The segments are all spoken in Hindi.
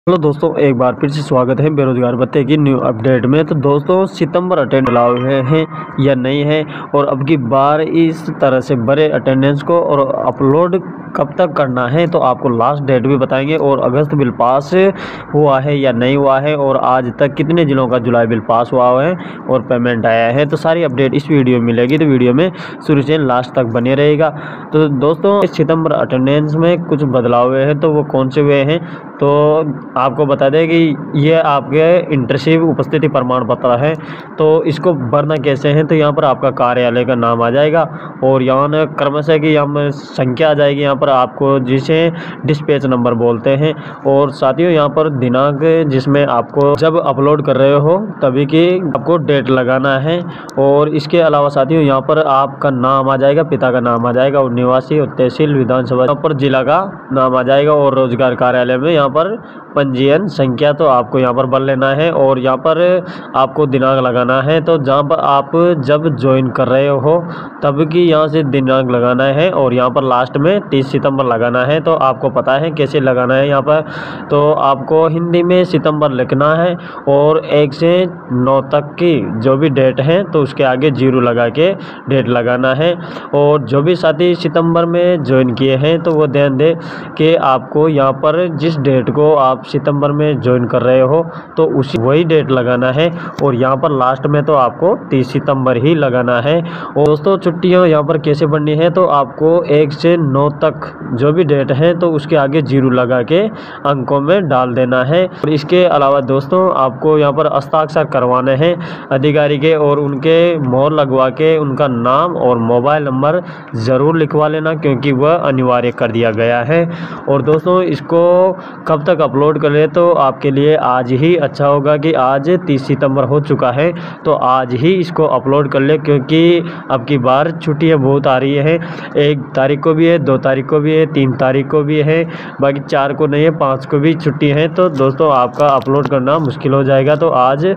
हेलो दोस्तों, एक बार फिर से स्वागत है बेरोजगार भत्ते की न्यू अपडेट में। तो दोस्तों, सितंबर अटेंड अलाउ हैं या नहीं है, और अब की बार इस तरह से बड़े अटेंडेंस को और अपलोड कब तक करना है, तो आपको लास्ट डेट भी बताएंगे। और अगस्त बिल पास हुआ है या नहीं हुआ है, और आज तक कितने जिलों का जुलाई बिल पास हुआ है और पेमेंट आया है, तो सारी अपडेट इस वीडियो में मिलेगी। तो वीडियो में शुरू से लास्ट तक बने रहेगा। तो दोस्तों, सितंबर अटेंडेंस में कुछ बदलाव हुए हैं, तो वो कौन से हुए हैं तो आपको बता दें कि ये आपके इंटर्नशिप उपस्थिति प्रमाण पत्र है। तो इसको भरना कैसे है, तो यहाँ पर आपका कार्यालय का नाम आ जाएगा, और यहाँ क्रमशः की यहाँ संख्या आ जाएगी, यहाँ पर आपको जिसे डिस्पैच नंबर बोलते हैं। और साथियों, यहाँ पर दिनांक जिसमें आपको जब अपलोड कर रहे हो तभी की आपको डेट लगाना है। और इसके अलावा साथियों, यहाँ पर आपका नाम आ जाएगा, पिता का नाम आ जाएगा, और निवासी और तहसील विधानसभा, यहाँ पर जिला का नाम आ जाएगा, और रोजगार कार्यालय में यहाँ पर पंजीयन संख्या तो आपको यहाँ पर भर लेना है। और यहाँ पर आपको दिनांक लगाना है, तो जहाँ पर आप जब ज्वाइन कर रहे हो तब की यहाँ से दिनांक लगाना है, और यहाँ पर लास्ट में 30 सितंबर लगाना है। तो आपको पता है कैसे लगाना है। यहाँ पर तो आपको हिंदी में सितंबर लिखना है, और 1 से 9 तक की जो भी डेट है तो उसके आगे 0 लगा के डेट लगाना है। और जो भी साथी सितंबर में ज्वाइन किए हैं तो वो ध्यान दें कि आपको यहाँ पर जिस डेट को आप सितंबर में ज्वाइन कर रहे हो तो उसी वही डेट लगाना है, और यहाँ पर लास्ट में तो आपको 30 सितंबर ही लगाना है। और दोस्तों, छुट्टियाँ यहाँ पर कैसे बढ़नी है, तो आपको 1 से 9 तक जो भी डेट है तो उसके आगे 0 लगा के अंकों में डाल देना है। और इसके अलावा दोस्तों, आपको यहाँ पर हस्ताक्षर करवाने हैं अधिकारी के, और उनके मोहर लगवा के उनका नाम और मोबाइल नंबर ज़रूर लिखवा लेना, क्योंकि वह अनिवार्य कर दिया गया है। और दोस्तों, इसको कब तक अपलोड करें, तो आपके लिए आज ही अच्छा होगा कि आज 30 सितंबर हो चुका है, तो आज ही इसको अपलोड कर ले, क्योंकि अब की बार छुट्टियां बहुत आ रही है। 1 तारीख को भी है, 2 तारीख को भी है, 3 तारीख को भी है, बाकी 4 को नहीं है, 5 को भी छुट्टी है। तो दोस्तों, आपका अपलोड करना मुश्किल हो जाएगा, तो आज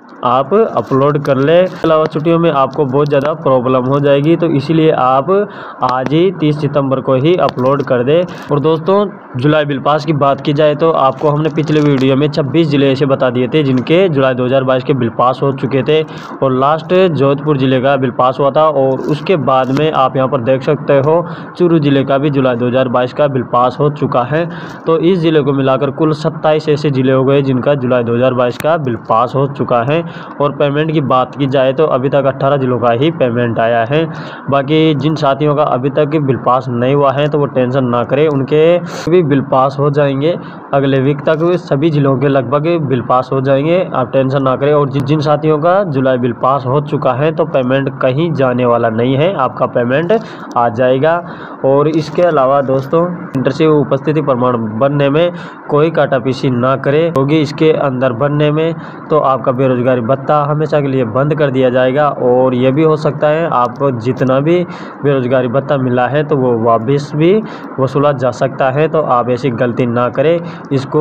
आप अपलोड कर ले। अलावा छुट्टियों में आपको बहुत ज़्यादा प्रॉब्लम हो जाएगी, तो इसीलिए आप आज ही 30 सितंबर को ही अपलोड कर दे। और दोस्तों, जुलाई बिल पास की बात की जाए तो आपको हमने पिछले वीडियो में 26 ज़िले ऐसे बता दिए थे जिनके जुलाई 2022 के बिल पास हो चुके थे, और लास्ट जोधपुर ज़िले का बिल पास हुआ था। और उसके बाद में आप यहाँ पर देख सकते हो चूरू ज़िले का भी जुलाई 2022 का बिल पास हो चुका है। तो इस ज़िले को मिलाकर कुल 27 ऐसे ज़िले हो गए जिनका जुलाई 2022 का बिल पास हो चुका है। और पेमेंट की बात की जाए तो अभी तक 18 जिलों का ही पेमेंट आया है। बाकी जिन साथियों का अभी तक बिल पास नहीं हुआ है तो वो टेंशन ना करें, उनके भी बिल पास हो जाएंगे अगले वीक तक। सभी जिलों के लगभग बिल पास हो जाएंगे, आप टेंशन ना करें। और जिन साथियों का जुलाई बिल पास हो चुका है तो पेमेंट कहीं जाने वाला नहीं है, आपका पेमेंट आ जाएगा। और इसके अलावा दोस्तों, इंटर्नशिप उपस्थिति प्रमाण बनने में कोई काटापीसी ना करे, क्योंकि इसके अंदर बनने में तो आपका बेरोजगारी भत्ता हमेशा के लिए बंद कर दिया जाएगा। और ये भी हो सकता है आपको जितना भी बेरोजगारी भत्ता मिला है तो वो वापस भी वसूला जा सकता है। तो आप ऐसी गलती ना करें, इसको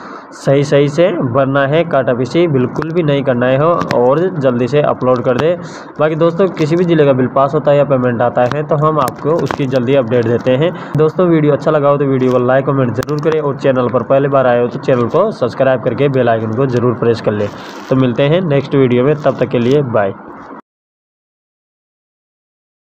सही से भरना है, काटापीसी बिल्कुल भी नहीं करना है, और जल्दी से अपलोड कर दे। बाकी दोस्तों, किसी भी ज़िले का बिल पास होता है या पेमेंट आता है तो हम आपको उसकी जल्दी अपडेट देते हैं। दोस्तों, वीडियो अच्छा लगा हो तो वीडियो को लाइक कमेंट जरूर करें, और चैनल पर पहली बार आए हो तो चैनल को सब्सक्राइब करके बेल आइकन को जरूर प्रेस कर ले। तो मिलते हैं नेक्स्ट वीडियो में, तब तक के लिए बाय।